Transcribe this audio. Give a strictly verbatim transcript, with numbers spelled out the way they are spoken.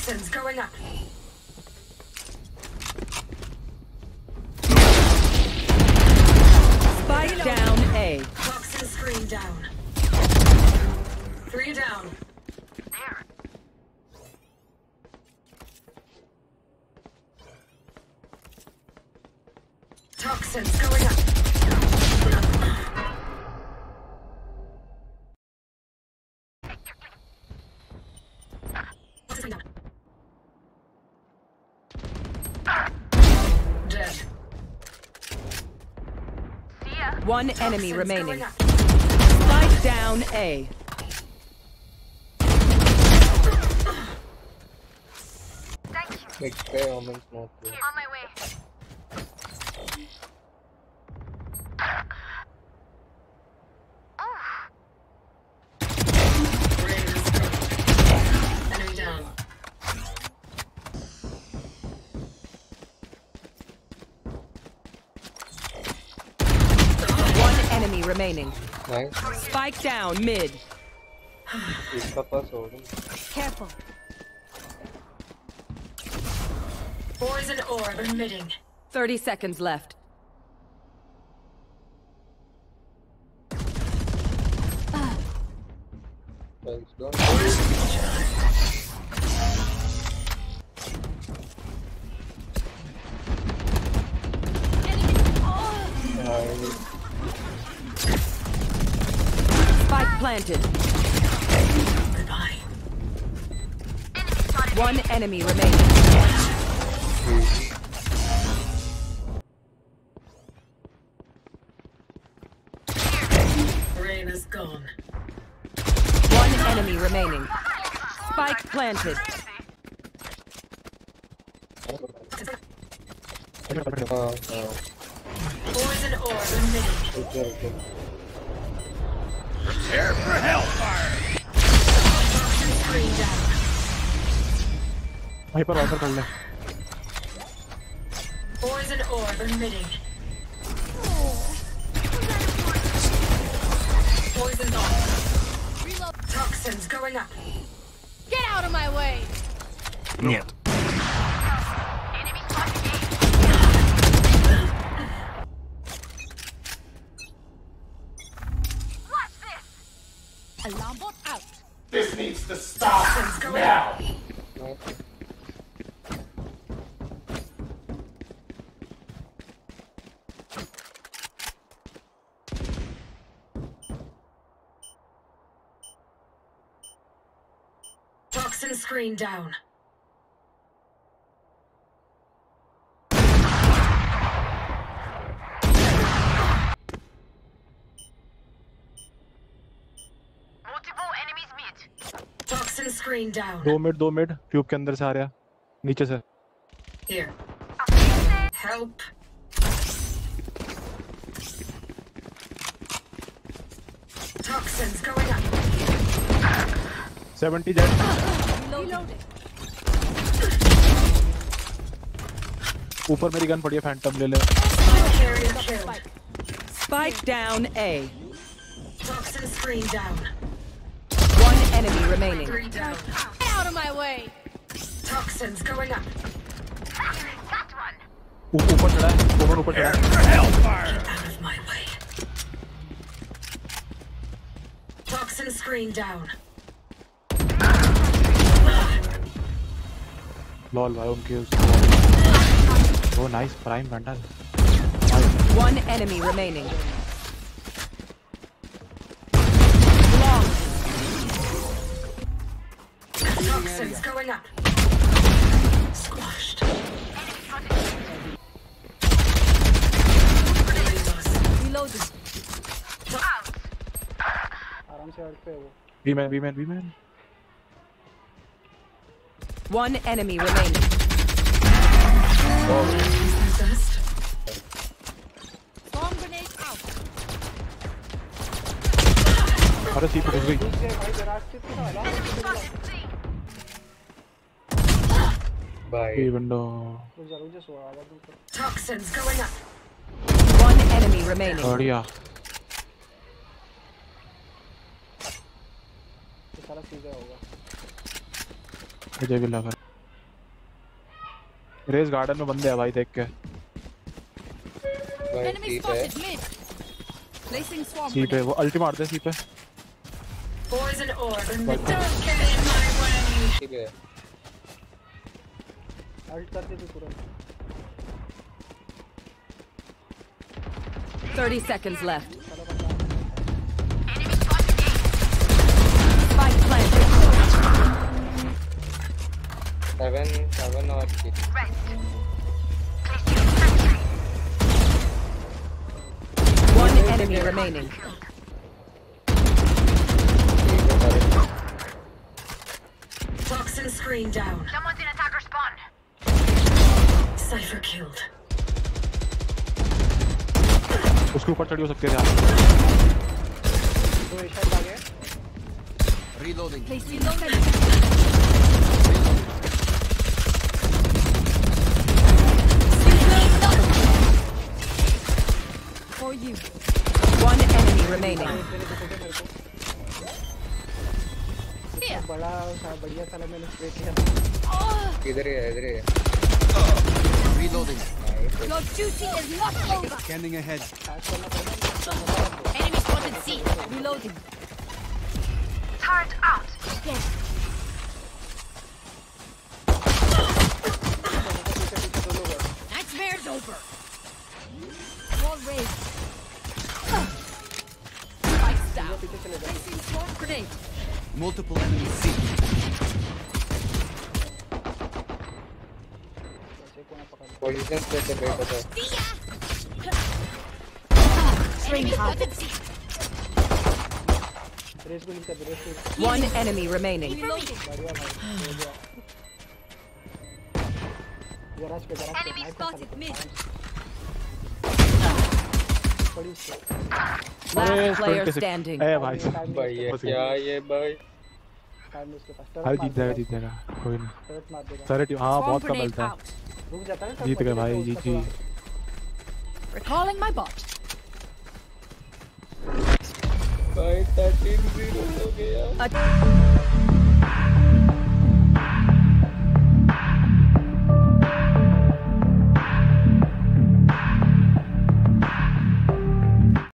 Toxins going up. Spike down A. Toxin screen down. Three down. There. Toxins going up. Dead. One enemy Toxins remaining. going up. Spike down A. Big fail, on my way. Enemy down. One enemy remaining. Nice. Spike down mid. इसका पास हो गया. Careful. Poison orb emitting. Thirty seconds left. Thanks, go. Spike planted. Goodbye. One enemy remaining. Rain is gone. One enemy remaining. Spike planted. Uh, uh, Poison orb emitting. okay, okay. Prepare for hellfire! Toxin screen down. वहीं पर offer कर ले. Poison orb emitting. Poison's on. Reload. Toxins going up. Get out of my way. Нет. Enemy spotted. Watch this. Alarm bot out. This needs to stop Toxins going now! up. Nice. Toxin screen down. Multiple enemies mid. Toxin screen down. दो mid दो mid tube के अंदर से आ रहा नीचे से. Here. Help. Toxins going up. Seventy Jett. Reloaded. ऊपर मेरी गन पड़ी है फैंटम ले ले. Carrier killed. Spike down A. Toxin screen down. One enemy remaining. Three down. Get out of my way. Toxins going up. Got one. ऊ- ऊपर चढ़ा है. ऊपर ऊपर चढ़ा Prepare है. for hellfire! Out of my way. Toxin screen down. Lol भाई उनके उसको. वो nice prime bundle. One enemy remaining. Toxins going up. Squashed. Reloaded. B main B main B main. One enemy remaining. Best. Bomb grenade out. अरे सी पे घुस गई. Bye. ये window. Toxins going up. One enemy remaining. बढ़िया. मुझे भी लगा. Race garden में बंदे हैं भाई देख के। भाई Enemy ठीक है। spotted mid. Placing swarm सी पे grenade. वो अल्टी मारते हैं सी पे। Poison orb and the don't get in my way. ठीक है। अल्ट करते थे तुरंत। thirty seconds left. Spike planted. Seven seven और six. One enemy remaining. Toxin screen down. Someone's in attacker spawn. Cypher killed. उसके ऊपर चढ़ी हो सकते थे आप। दो हेडशॉट आ गए। Reloading. Placing grenade. For you. One enemy remaining. Here. बड़ा सा बढ़िया साला मैंने स्प्रे किया। इधर ही है इधर ही है। Reloading. Your duty is not over. Scanning ahead. Enemy spotted C. Reloading. Turret out. Yes. Nightmare's over. Wall raised. Spikes down. Placing swarm grenade. Multiple enemies C. Position पे से बैठ था। Enemy spotted C. रेस को हिल कर दे, race को हिल। One enemy remaining. Reloading. बढ़िया भाई, हो गया। गैराज पे गैराज पे Enemy नाइफ spotted mid. पड़ी उसको। Last player twenty-six standing. ए भाई भाई ये क्या ये भाई। टाइम में उसके पास भाई टर्रेट जीत जाएगा जीत जाएगा कोई नहीं। टर्रेट मार देगा। सारे टीम हाँ Swarm बहुत कम grenade मिलता है। out. रुक जाता है ना, जीत गए भाई G G. Recalling my bot. भाई थर्टीन जीरो हो गया। A-